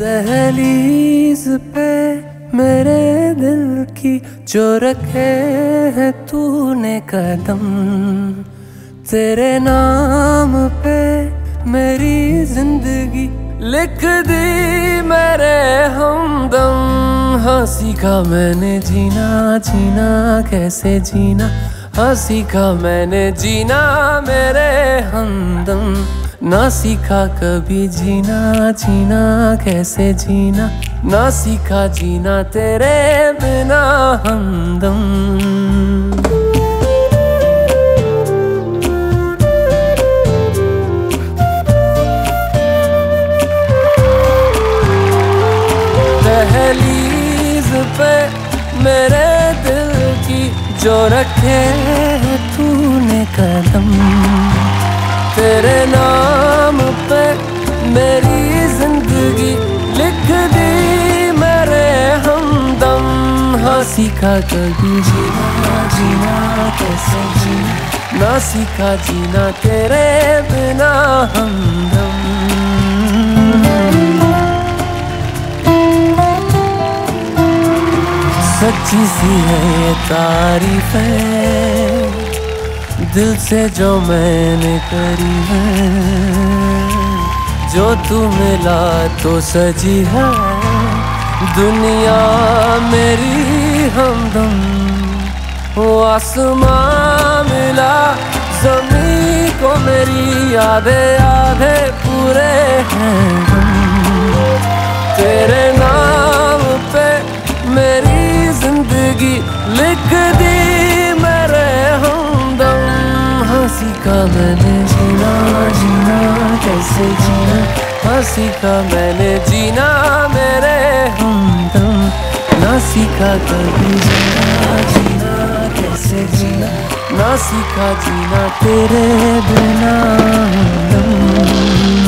दहलीज पे मेरे दिल की जो रखे हैं तूने कदम, तेरे नाम पे मेरी जिंदगी लिख दी मेरे हमदम। हाँ सीखा मैंने जीना, जीना कैसे जीना, हाँ सीखा मैंने जीना मेरे हमदम। ना सीखा कभी जीना, जीना कैसे जीना, ना सीखा जीना तेरे बिना हमदम। दहलीज पे मेरे दिल की जो रखे तूने कदम, तेरे नाम पे मेरी जिंदगी लिख दी मेरे हमदम। हाँ सीखा कभी जीना, जीना कैसे जीना, ना सीखा जीना तेरे बिना हमदम। सच्ची सी है ये तारीफें दिल से जो मैंने करी है, जो तू मिला तो सजी है दुनिया मेरी हमदम। वो आसमां मिला ज़मीं को मेरी आधे आधे पूरे हैं हम। तेरे नाम पे मेरी जिंदगी लिख दी मेरे हमदम। हाँ सीखा मैंने जीना, जीना कैसे जीना, हाँ सीखा मैंने जीना मेरे हमदम। ना सीखा कभी जीना, जीना कैसे जीना, ना सीखा जीना तेरे बिना हमदम।